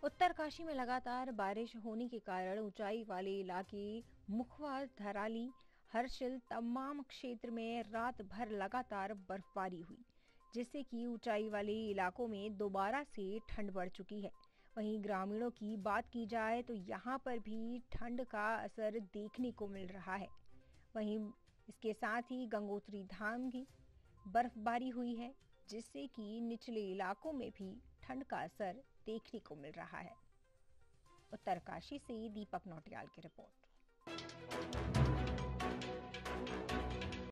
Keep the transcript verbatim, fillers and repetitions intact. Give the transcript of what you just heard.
उत्तरकाशी में लगातार बारिश होने के कारण ऊंचाई वाले इलाके मुखवा, धराली, हर्षिल तमाम क्षेत्र में रात भर लगातार बर्फबारी हुई, जिससे कि ऊंचाई वाले इलाकों में दोबारा से ठंड बढ़ चुकी है। वहीं ग्रामीणों की बात की जाए तो यहाँ पर भी ठंड का असर देखने को मिल रहा है। वहीं इसके साथ ही गंगोत्री धाम की बर्फबारी हुई है, जिससे कि निचले इलाकों में भी ठंड का असर देखने को मिल रहा है। उत्तरकाशी से दीपक नौटियाल की रिपोर्ट।